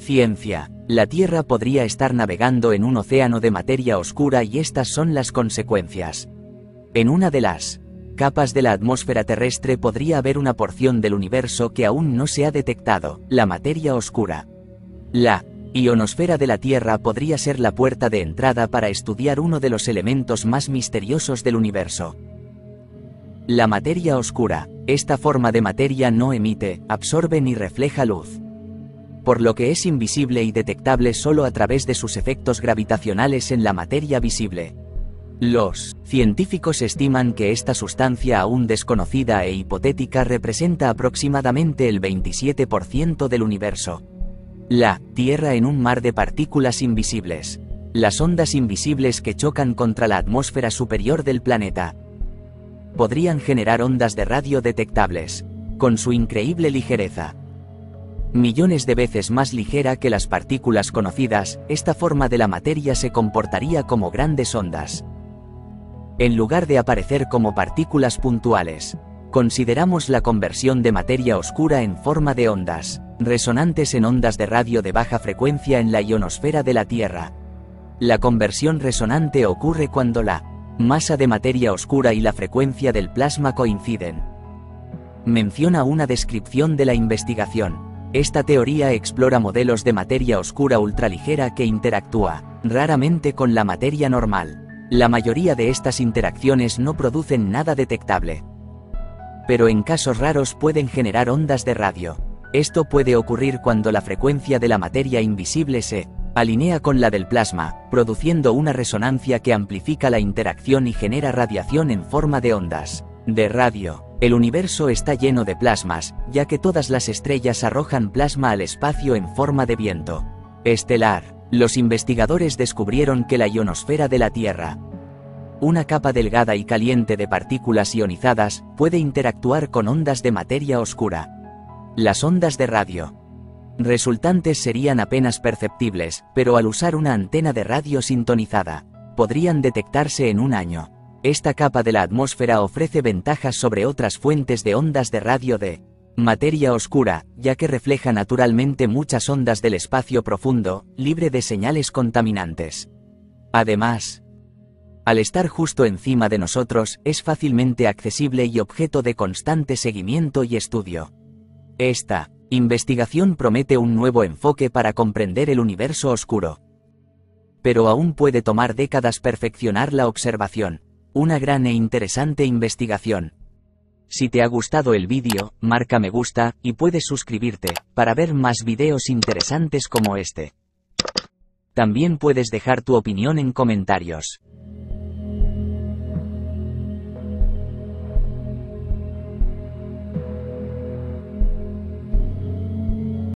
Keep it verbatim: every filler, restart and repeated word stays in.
Ciencia. La Tierra podría estar navegando en un océano de materia oscura y estas son las consecuencias. En una de las capas de la atmósfera terrestre podría haber una porción del universo que aún no se ha detectado, la materia oscura. La ionosfera de la Tierra podría ser la puerta de entrada para estudiar uno de los elementos más misteriosos del universo. La materia oscura. Esta forma de materia no emite, absorbe ni refleja luz, por lo que es invisible y detectable solo a través de sus efectos gravitacionales en la materia visible. Los científicos estiman que esta sustancia aún desconocida e hipotética representa aproximadamente el veintisiete por ciento del universo. La Tierra en un mar de partículas invisibles. Las ondas invisibles que chocan contra la atmósfera superior del planeta podrían generar ondas de radio detectables, con su increíble ligereza. Millones de veces más ligera que las partículas conocidas, esta forma de la materia se comportaría como grandes ondas. En lugar de aparecer como partículas puntuales, consideramos la conversión de materia oscura en forma de ondas resonantes en ondas de radio de baja frecuencia en la ionosfera de la Tierra. La conversión resonante ocurre cuando la masa de materia oscura y la frecuencia del plasma coinciden. Menciona una descripción de la investigación. Esta teoría explora modelos de materia oscura ultraligera que interactúa raramente con la materia normal. La mayoría de estas interacciones no producen nada detectable, pero en casos raros pueden generar ondas de radio. Esto puede ocurrir cuando la frecuencia de la materia invisible se alinea con la del plasma, produciendo una resonancia que amplifica la interacción y genera radiación en forma de ondas de radio. El universo está lleno de plasmas, ya que todas las estrellas arrojan plasma al espacio en forma de viento estelar. Los investigadores descubrieron que la ionosfera de la Tierra, una capa delgada y caliente de partículas ionizadas, puede interactuar con ondas de materia oscura. Las ondas de radio resultantes serían apenas perceptibles, pero al usar una antena de radio sintonizada, podrían detectarse en un año. Esta capa de la atmósfera ofrece ventajas sobre otras fuentes de ondas de radio de materia oscura, ya que refleja naturalmente muchas ondas del espacio profundo, libre de señales contaminantes. Además, al estar justo encima de nosotros, es fácilmente accesible y objeto de constante seguimiento y estudio. Esta investigación promete un nuevo enfoque para comprender el universo oscuro. Pero aún puede tomar décadas perfeccionar la observación. Una gran e interesante investigación. Si te ha gustado el vídeo, marca me gusta, y puedes suscribirte, para ver más videos interesantes como este. También puedes dejar tu opinión en comentarios.